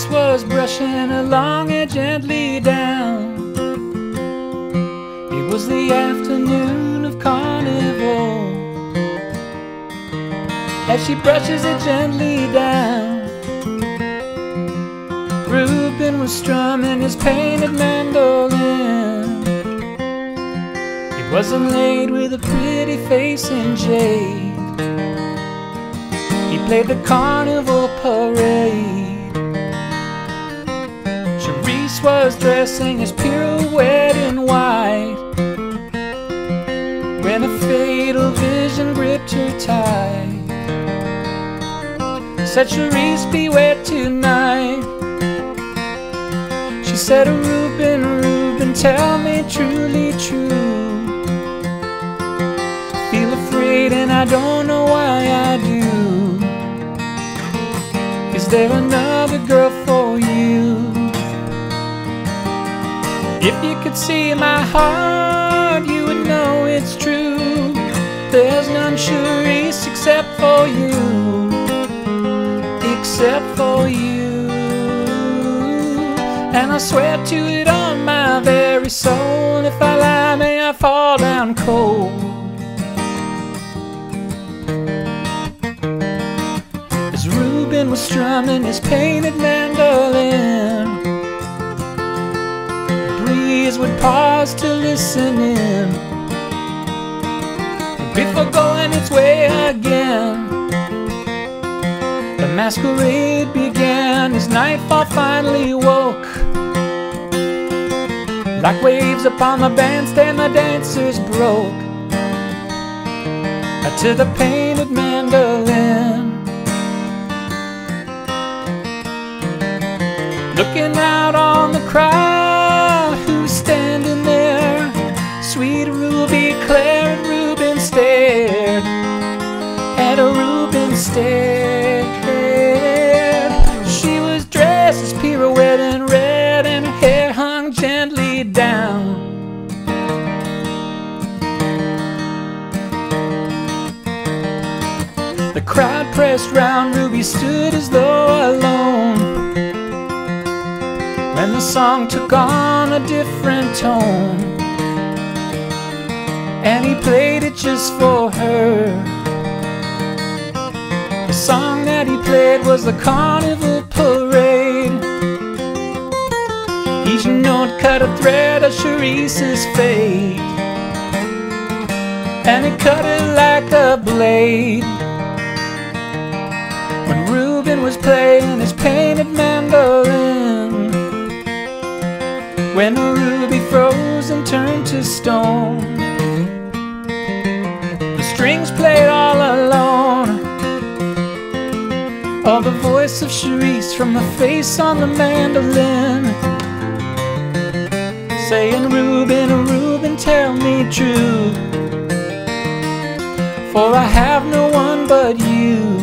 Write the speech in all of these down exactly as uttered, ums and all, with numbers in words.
Cherise was brushing along it gently down. It was the afternoon of carnival. As she brushes it gently down, Reuben was strumming his painted mandolin. He wasn't laid with a pretty face in jade. He played the carnival parade. Cherise was dressing his pirouette in white when a fatal vision gripped her tight. Said, Cherise, beware tonight. She said, Reuben, Reuben, tell me truly true. Feel afraid and I don't know why I do. Is there another girl for you? If you could see my heart, you would know it's true. There's none, Cherise, except for you. Except for you. And I swear to it on my very soul, if I lie, may I fall down cold. As Reuben was strumming his painted mandolin, the breeze would pause to listen in before going its way again. The masquerade began as nightfall finally woke. Like waves upon the bandstand, the dancers broke to the painted mandolin. Looking out on the crowd, who's standing there? Sweet Ruby Claire, and Reuben stared at a Reuben stared. She was dressed as pirouette in red, and her hair hung gently down. The crowd pressed round, Ruby stood as though alone, when the song took on a different tone, and he played it just for her. The song that he played was the carnival parade. Each note cut a thread of Cherise's fate, and it cut it like a blade. When Reuben was playing his painted mandolin, when the ruby froze and turned to stone, the strings played all alone. Oh, the voice of Cherise from the face on the mandolin, saying, Reuben, Reuben, tell me true, for I have no one but you.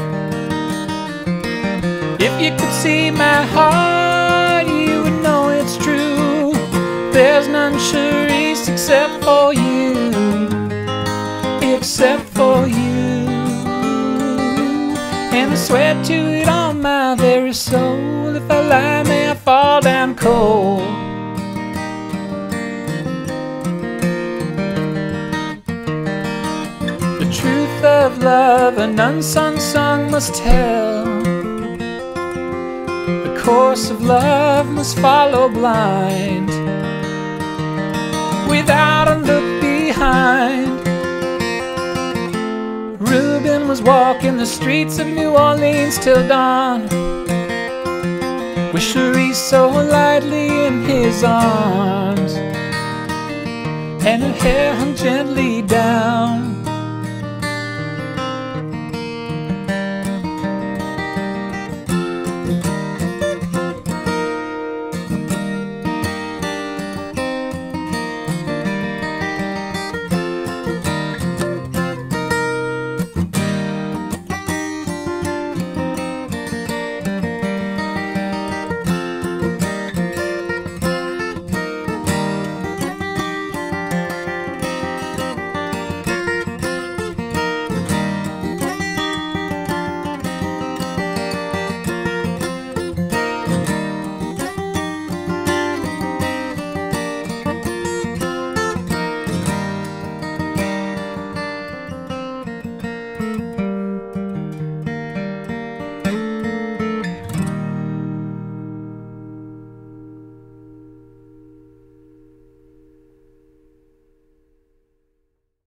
If you could see my heart, you would know it's true. There's none, Cherise, except for you. Except for you. And I swear to it on my very soul, if I lie, may I fall down cold. The truth of love an unsung song must tell. The course of love must follow blind, without a look behind. Reuben was walking the streets of New Orleans till dawn, with Cherise so lightly in his arms, and her hair hung gently down.